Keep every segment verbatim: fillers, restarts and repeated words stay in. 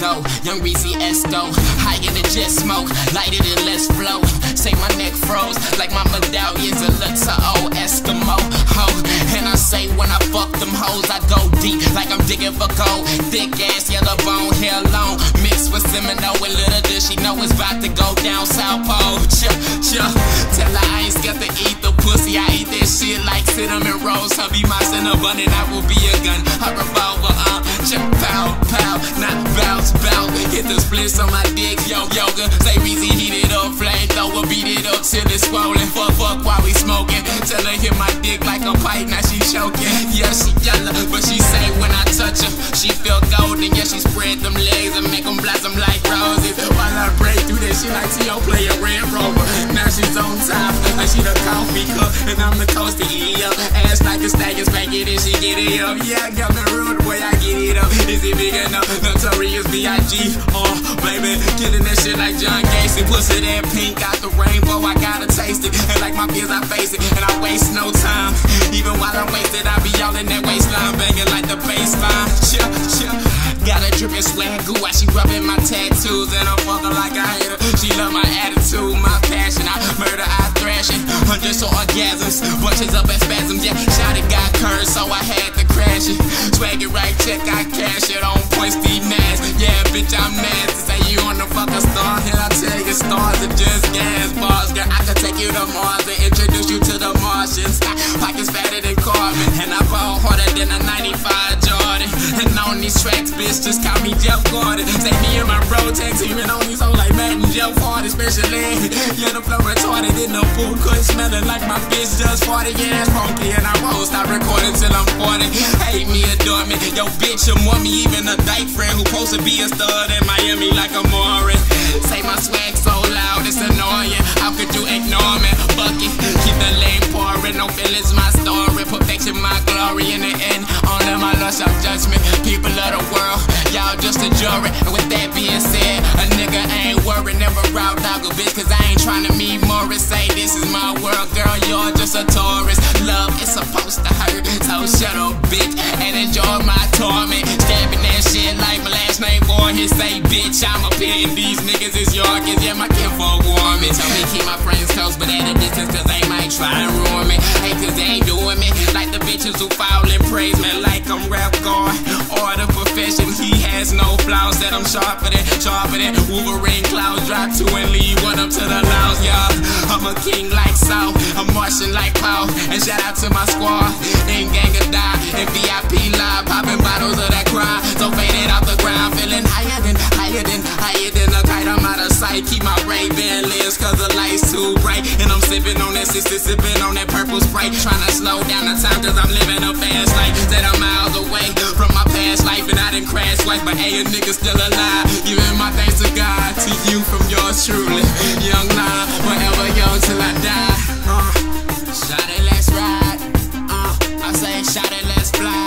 go. Young Reezy Esco, higher than just smoke, lighter than less flow. Say my neck froze like my medallions a Lutza old Eskimo ho. And I say when I fuck them hoes, I go deep like I'm digging for gold. Thick ass, yellow bone, hair long, mixed with Semino and little does she know it's about to go down South Pole. Chill, chill, tell her I ain't scared to eat the pussy. I eat that shit like cinnamon rolls. Hubby my cinnamon and I will be a gun. Her revolver, uh, check, pow, pow, not bounce, bounce. Hit the splits on my dick, yo, yoga. Say Reezy, heat it up, flamethrower, beat it up till it's swollen. Fuck, fuck while we smoking. Tell her hit my dick like a pipe, now she choking. Yeah, she yellow, but she say when I touch her, she feel golden. Yeah, she spread them legs and make them blossom like roses. While I break through that, she like T O play a Red Rover. Now she's on top, like she the coffee cup, and I'm the toasty, yeah. Ass like a stack and spank it and she get it up. Yeah, I got the rude boy, I get it up. Is it big enough? Notorious B I G Oh, baby, killing that shit like John Gacy. Pussy that pink out the rainbow, I gotta taste it. And like my fears, I face it, and I waste no time. Even while I'm wasted, I be all in that waistline, banging like the baseline. Chill, chill. Got a drippin' swag goo while she rubbing my tattoos, and I'm fucking like I hate her. She love my attitude, my passion. I murder, I thrash it. Hundreds of orgasms, bunches up at spasms. Yeah, shot it got curved, so I had to crash it. Swag it right, check, I cash it on point, Steve Nash. Yeah, bitch, I'm nasty. Say you on the fucking star, here I tell you stars are just gas bars. Girl, I could take you to Mars and introduce you to the Martians. Pockets fatter than Carmen, and I ball harder than a ninety-five Jordan. And on these tracks, bitch, just call me Jeff Gordon. Say me and my bro tag teaming on these hoes like Matt and Jeff Hardy, especially. Yeah, the flow retarded in the pool, couldn't smelling like my bitch just farted. Yeah, it's funky, and I won't stop recording till I'm forty. Hate me, adore me, yo bitch, you want me. Even a dyke friend who supposed to be a stud in Miami like a Maury. Say my swag so loud, it's annoying. How could you ignore me? Fuck it, keep the lane pouring. No feelings, my story. Perfection, my glory. In the end, on them I lost of judgment. People of the world, y'all just a jury. And with that being said, a nigga ain't worried. Never route dog a bitch, cause I ain't trying to meet Morris. Say this is my world, girl, you're just a tourist. Love is supposed to hurt, so shut up, bitch, and enjoy my torment. Stabbing that shit like my last name, boy. He say, bitch, I'm a pin. These niggas is Yorkers, yeah, my kinfolk warm me. Tell me keep my friends close, but at a distance, cause they might try and ruin me. Hey, cause they ain't doing me like the bitches who foul and praise me like I'm rap God. Or the profession, he has no flaws. That I'm sharper than, sharper than Wolverine clouds. Drop two and leave one up to the lounge, y'all. I'm a king like South, I'm Martian like Paul. And shout out to my squad, in gang or die, in V I P live, popping bottles of that cry. So faded off the ground, feeling higher than, higher than, higher than a kite. I'm out of sight, keep my Ray-Ban lens, cause the light's too bright. And I'm sipping on that sixty, sipping on that purple Sprite. Trying to slow down the time, cause I'm living a fast life. That I'm miles away from my past life, and I done crashed twice, but hey, a nigga still alive. Giving my thanks to God, to you from yours truly. Young Lime, forever young till I die. Uh, shot it, let's ride. Uh, I say shot it, let's fly.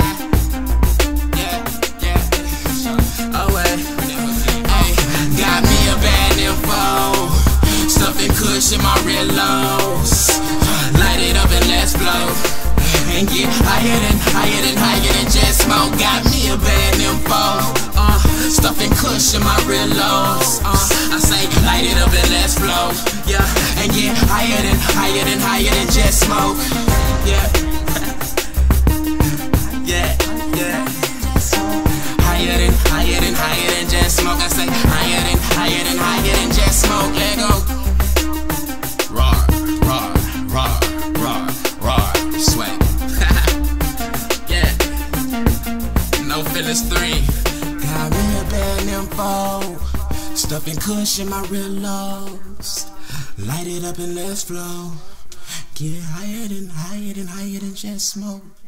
Yeah, yeah. Oh wait, hey, got me a bad info. Stuffing cushion my reloads. Light it up and let's blow. And get higher than, higher than, higher than jet smoke. Got me a bad info. Uh, stuffing cushion my reloads. Uh, I say light it up and let's flow. Yeah, and get higher than, higher than, higher than jet smoke. Yeah, yeah, yeah. Higher than, higher than, higher than jet smoke. I say higher than, higher than, higher than jet smoke. Let go. Roar, roar, roar, roar, roar. Sweat. Yeah. No feelings three. Got me a bad info. Stuffing cushion my reloads. Light it up and let's flow. Get higher than, higher than, higher than jet smoke.